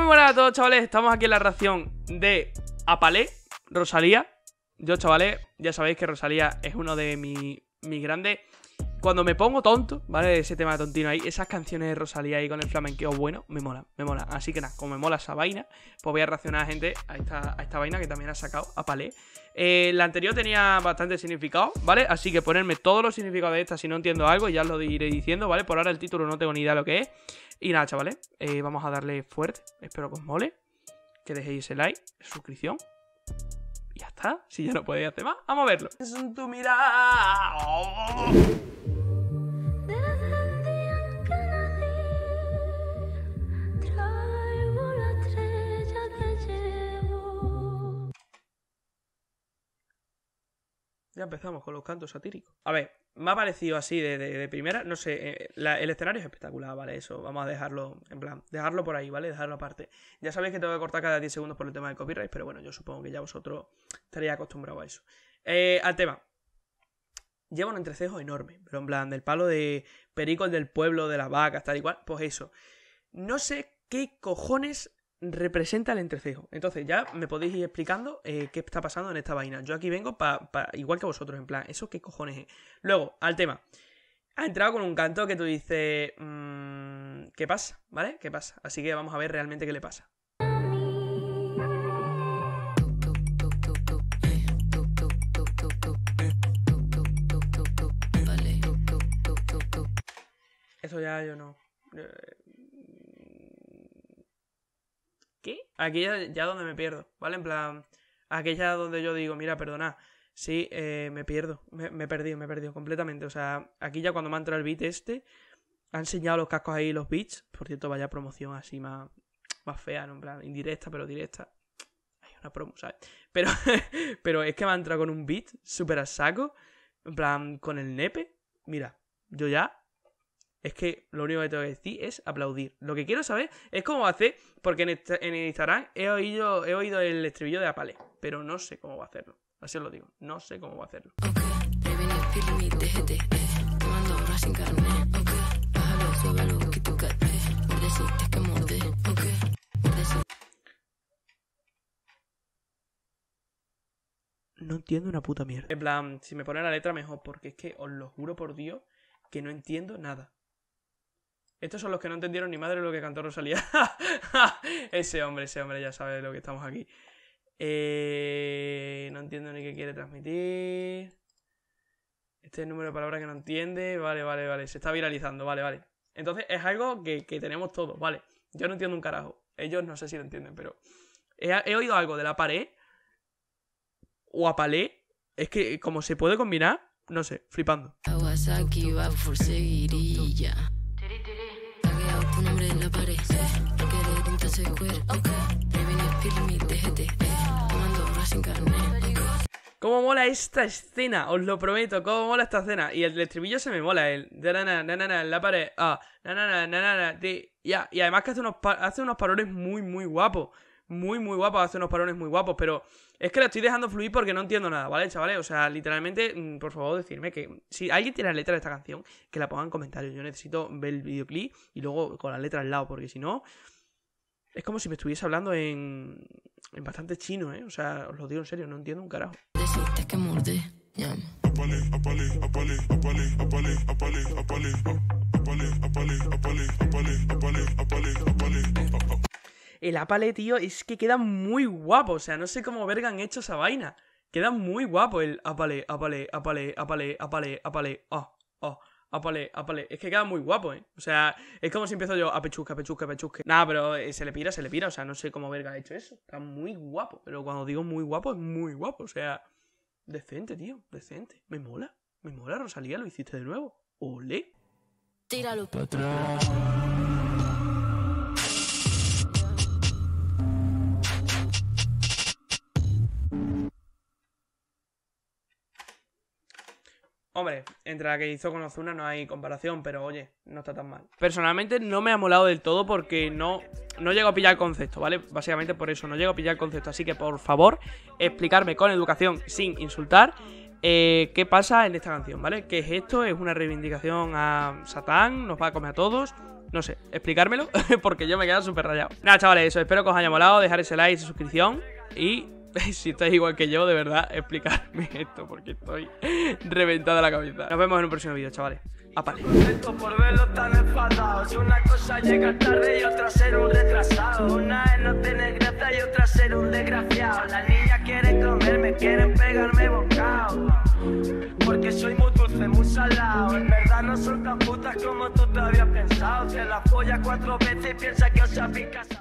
Muy buenas a todos, chavales. Estamos aquí en la reacción de Apalé, Rosalía. Yo, chavales, ya sabéis que Rosalía es uno de mis grandes. Cuando me pongo tonto, ¿vale? Ese tema de tontino ahí, esas canciones de Rosalía ahí con el flamenqueo bueno, me mola, me mola. Así que nada, como me mola esa vaina, pues voy a reaccionar, gente, a esta vaina que también ha sacado Apalé. La anterior tenía bastante significado, ¿vale? Así que ponerme todos los significados de esta si no entiendo algo, ya os lo iré diciendo, ¿vale? Por ahora el título no tengo ni idea de lo que es. Y nada, chavales, vamos a darle fuerte. Espero que os mole, que dejéis el like, suscripción. Y ya está, si ya no podéis hacer más, vamos a verlo. Es un tu mirada. Oh. Ya empezamos con los cantos satíricos. A ver, me ha parecido así de primera. No sé, el escenario es espectacular, ¿vale? Eso, vamos a dejarlo, en plan, dejarlo por ahí, ¿vale? Dejarlo aparte. Ya sabéis que tengo que cortar cada 10 segundos por el tema del copyright, pero bueno, yo supongo que ya vosotros estaréis acostumbrados a eso. Al tema. Lleva un entrecejo enorme, pero en plan, del palo de pericos del pueblo, de las vacas, tal y cual. Pues eso. No sé qué cojones representa el entrecejo. Entonces ya me podéis ir explicando qué está pasando en esta vaina. Yo aquí vengo igual que vosotros, en plan, ¿eso qué cojones es? Luego, al tema. Ha entrado con un canto que tú dices, ¿qué pasa? ¿Vale? ¿Qué pasa? Así que vamos a ver realmente qué le pasa. Eso ya yo no. ¿Qué? Aquí ya donde me pierdo, ¿vale? En plan, aquí ya donde yo digo, mira, perdonad, sí, me pierdo, me he perdido completamente. O sea, aquí ya cuando me ha entrado el beat ha enseñado los cascos ahí, los beats. Por cierto, vaya promoción así más fea, ¿no? En plan, indirecta, pero directa. Hay una promo, ¿sabes? Pero es que me ha entrado con un beat súper a saco, en plan, con el nepe. Mira, yo ya... Es que lo único que tengo que decir es aplaudir. Lo que quiero saber es cómo va a hacer, porque en Instagram he oído el estribillo de Apalé, pero no sé cómo va a hacerlo. Así os lo digo, no sé cómo va a hacerlo. No entiendo una puta mierda. En plan, si me pone la letra mejor, porque es que os lo juro por Dios que no entiendo nada. Estos son los que no entendieron ni madre lo que cantó Rosalía. Ese hombre ya sabe de lo que estamos aquí. No entiendo ni qué quiere transmitir. Este es el número de palabras que no entiende. Vale. Se está viralizando, vale. Entonces es algo que tenemos todos, vale. Yo no entiendo un carajo. Ellos no sé si lo entienden, pero... He oído algo de la pared. O Apalé. Es que como se puede combinar, no sé, flipando. Kawasaki va por seguirilla. Tu nombre en la pared, porque de se ¿Cómo mola esta escena? Os lo prometo, cómo mola esta escena. Y el estribillo se me mola, el de en la pared, ya. Y además que hace unos parones muy guapos. Muy guapos, hace unos parones muy guapos. Pero es que la estoy dejando fluir porque no entiendo nada, ¿vale, chavales? O sea, literalmente, por favor, decirme que si alguien tiene la letra de esta canción, que la ponga en comentarios. Yo necesito ver el videoclip y luego con la letra al lado, porque si no, es como si me estuviese hablando en bastante chino, ¿eh? O sea, os lo digo en serio, no entiendo un carajo. El Apalé, tío, es que queda muy guapo. O sea, no sé cómo verga han hecho esa vaina. Queda muy guapo el Apalé. Apalé. Apalé. Es que queda muy guapo, ¿eh? O sea, es como si empiezo yo a pechusca. Nada, pero se le pira. O sea, no sé cómo verga ha hecho eso. Está muy guapo. Pero cuando digo muy guapo, es muy guapo. O sea, decente, tío. Decente. Me mola, Rosalía, lo hiciste de nuevo. Olé. Tíralo para atrás. Hombre, entre la que hizo con Ozuna no hay comparación, pero oye, no está tan mal. Personalmente no me ha molado del todo porque no llego a pillar el concepto, ¿vale? Básicamente por eso, no llego a pillar el concepto. Así que por favor, explicarme con educación, sin insultar, qué pasa en esta canción, ¿vale? ¿Qué es esto? ¿Es una reivindicación a Satán? ¿Nos va a comer a todos? No sé, explicármelo, porque yo me he quedado súper rayado. Nada, chavales, eso, espero que os haya molado, dejar ese like, esa suscripción y si estáis igual que yo, de verdad, explicarme esto, porque estoy reventada la cabeza. Nos vemos en un próximo vídeo, chavales. Apale. Por verlos tan enfadados. Una cosa llegar tarde y otra ser un retrasado. Una es no tener gracia y otra ser un desgraciado. Las niñas quieren comerme, quieren pegarme bocado. Porque soy muy dulce, muy salado. En verdad no son tan putas como tú te habías pensado. Se la folla 4 veces y piensa que os habéis casado.